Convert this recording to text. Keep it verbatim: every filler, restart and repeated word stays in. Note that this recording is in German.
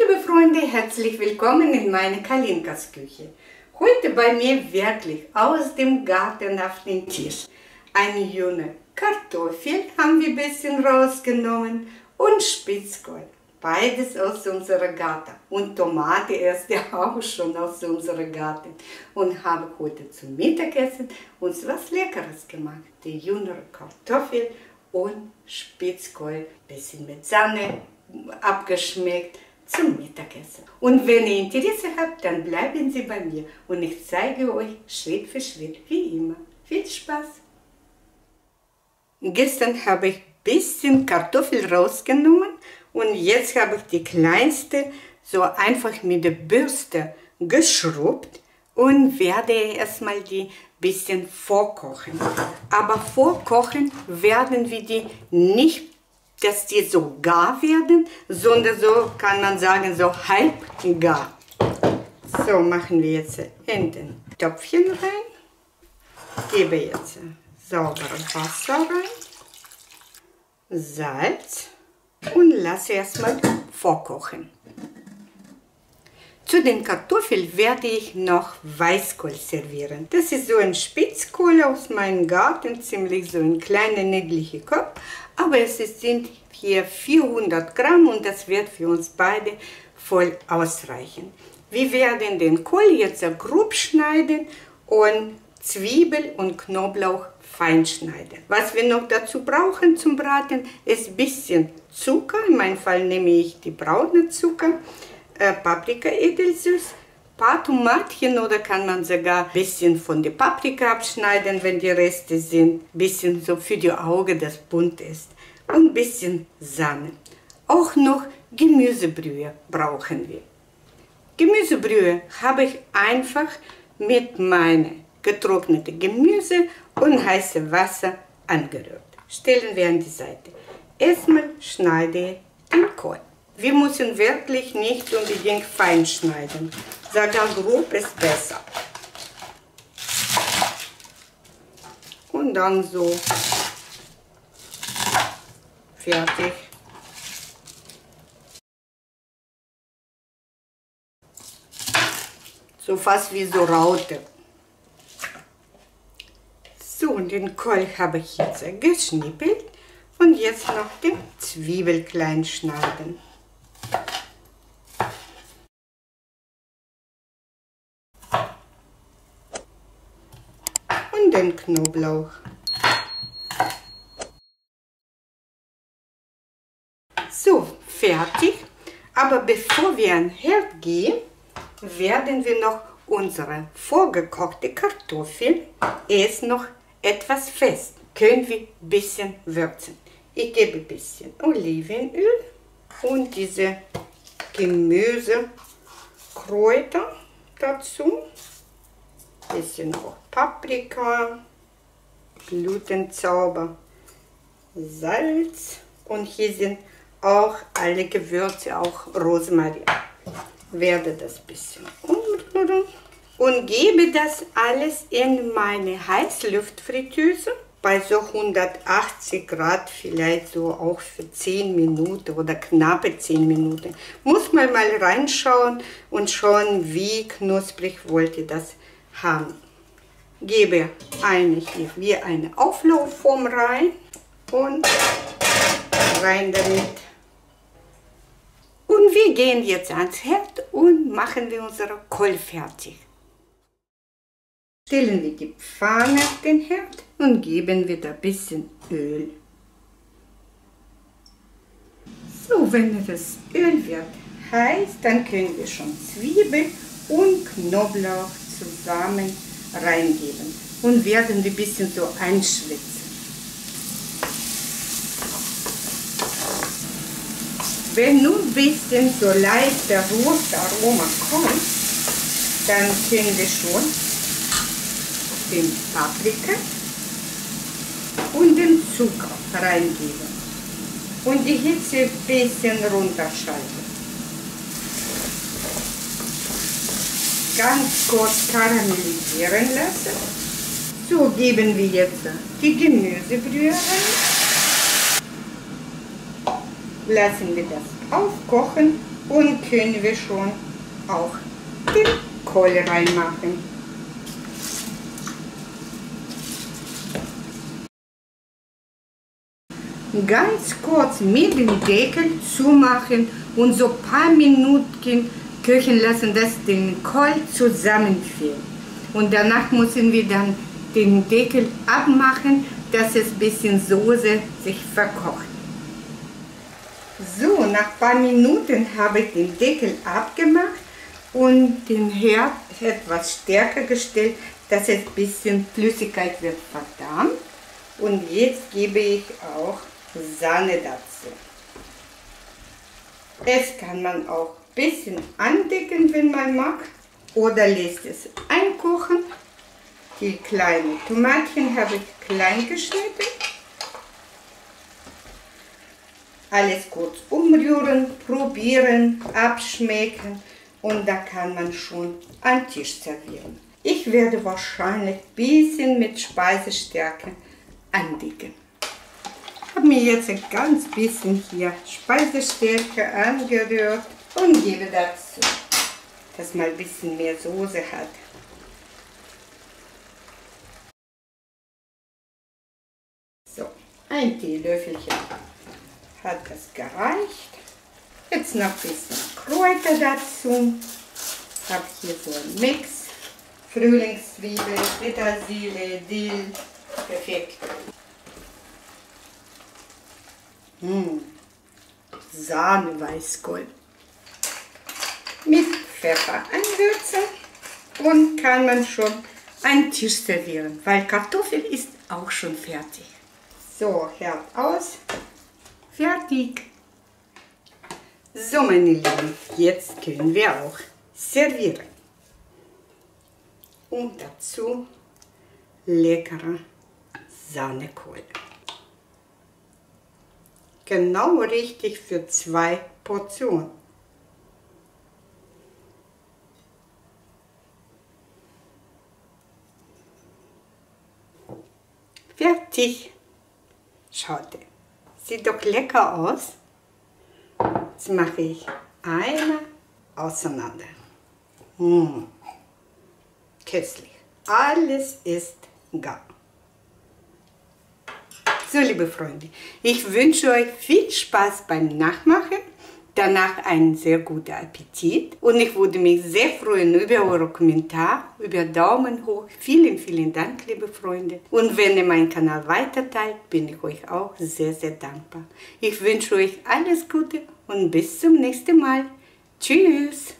liebe Freunde, herzlich willkommen in meiner Kalinkas Küche. Heute bei mir wirklich aus dem Garten auf den Tisch. Eine junge Kartoffel haben wir ein bisschen rausgenommen und Spitzkohl. Beides aus unserem Garten. Und Tomate erst auch schon aus unserem Garten. Und habe heute zum Mittagessen uns was Leckeres gemacht. Die jüngere Kartoffel und Spitzkohl, bisschen mit Sahne abgeschmeckt zum Mittagessen. Und wenn ihr Interesse habt, dann bleiben Sie bei mir und ich zeige euch Schritt für Schritt, wie immer. Viel Spaß! Gestern habe ich ein bisschen Kartoffel rausgenommen und jetzt habe ich die kleinste so einfach mit der Bürste geschrubbt und werde erstmal die bisschen vorkochen. Aber vorkochen werden wir die nicht, dass die so gar werden, sondern so kann man sagen, so halb gar. So machen wir jetzt in den Töpfchen rein. Gebe jetzt sauberes Wasser rein, Salz und lasse erstmal vorkochen. Zu den Kartoffeln werde ich noch Weißkohl servieren. Das ist so ein Spitzkohl aus meinem Garten, ziemlich so ein kleiner, niedlicher Kopf. Aber es sind hier vierhundert Gramm und das wird für uns beide voll ausreichen. Wir werden den Kohl jetzt grob schneiden und Zwiebel und Knoblauch fein schneiden. Was wir noch dazu brauchen zum Braten, ist ein bisschen Zucker. In meinem Fall nehme ich die braune Zucker. Äh, Paprika edelsüß, ein paar Tomatchen oder kann man sogar ein bisschen von der Paprika abschneiden, wenn die Reste sind. Ein bisschen so für die Augen, das bunt ist. Und ein bisschen Sahne. Auch noch Gemüsebrühe brauchen wir. Gemüsebrühe habe ich einfach mit meinem getrockneten Gemüse und heißem Wasser angerührt. Stellen wir an die Seite. Erstmal schneide ich den Kohl. Wir müssen wirklich nicht unbedingt fein schneiden. Sogar grob ist besser. Und dann so fertig. So fast wie so Raute. So, und den Kohl habe ich jetzt geschnippelt. Und jetzt noch den Zwiebel klein schneiden. Und den Knoblauch. So, fertig. Aber bevor wir an den Herd gehen, werden wir noch unsere vorgekochte Kartoffel erst noch etwas fest. Können wir ein bisschen würzen. Ich gebe ein bisschen Olivenöl und diese Gemüsekräuter dazu. Ein bisschen auch Paprika, Blütenzauber, Salz und hier sind auch alle Gewürze, auch Rosmarin. Werde das ein bisschen umrühren und gebe das alles in meine Heißluftfritteuse bei so hundertachtzig Grad, vielleicht so auch für zehn Minuten oder knappe zehn Minuten. Muss man mal reinschauen und schauen, wie knusprig wollt ihr das haben. Gebe eine hier wie eine Auflaufform rein und rein damit. Und wir gehen jetzt ans Herd und machen wir unsere Kohl fertig. Stellen wir die Pfanne auf den Herd und geben wir da ein bisschen Öl. So, wenn das Öl wird heiß, dann können wir schon Zwiebel und Knoblauch zusammen reingeben und werden wir ein bisschen so einschwitzen. Wenn nur ein bisschen so leicht der Rostaroma kommt, dann können wir schon den Paprika und den Zucker reingeben und die Hitze ein bisschen runterschalten. Ganz kurz karamellisieren lassen. So, geben wir jetzt die Gemüsebrühe rein. Lassen wir das aufkochen Und können wir schon auch den Kohl reinmachen. Ganz kurz mit dem Deckel zumachen und so ein paar Minuten köcheln lassen, dass den Kohl zusammenfällt. Und danach müssen wir dann den Deckel abmachen, dass es ein bisschen Soße sich verkocht. So, nach ein paar Minuten habe ich den Deckel abgemacht und den Herd etwas stärker gestellt, dass es ein bisschen Flüssigkeit wird verdammt. Und jetzt gebe ich auch Sahne dazu. Es kann man auch ein bisschen andecken, wenn man mag, oder lässt es einkochen. Die kleinen Tomatchen habe ich klein geschnitten. Alles kurz umrühren, probieren, abschmecken und da kann man schon an den Tisch servieren. Ich werde wahrscheinlich ein bisschen mit Speisestärke andecken. Ich habe mir jetzt ein ganz bisschen hier Speisestärke angerührt und gebe dazu, dass man ein bisschen mehr Soße hat. So, ein Teelöffelchen hat das gereicht. Jetzt noch ein bisschen Kräuter dazu. Ich habe hier so einen Mix. Frühlingszwiebel, Petersilie, Dill. Perfekt. Mmh. Sahne-Weißkohl. Mit Pfeffer anwürzen und kann man schon einen Tisch servieren, weil Kartoffel ist auch schon fertig. So, Herd aus. Fertig. So, meine Lieben, jetzt können wir auch servieren. Und dazu leckerer Sahnekohl. Genau richtig für zwei Portionen. Fertig. Schaut, sieht doch lecker aus. Jetzt mache ich eine auseinander. Mmh. Köstlich. Alles ist gar. So, liebe Freunde, ich wünsche euch viel Spaß beim Nachmachen, danach einen sehr guten Appetit und ich würde mich sehr freuen über eure Kommentare, über Daumen hoch. Vielen, vielen Dank, liebe Freunde. Und wenn ihr meinen Kanal weiterteilt, bin ich euch auch sehr, sehr dankbar. Ich wünsche euch alles Gute und bis zum nächsten Mal. Tschüss!